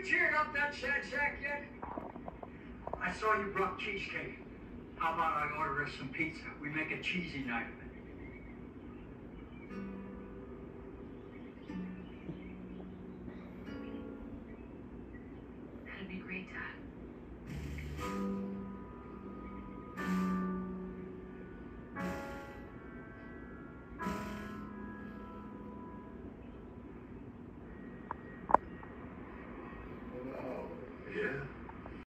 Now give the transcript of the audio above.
cheered up that sad sack yet? I saw you brought cheesecake. How about I order us some pizza? We make a cheesy night of it. That'd be great, Dad.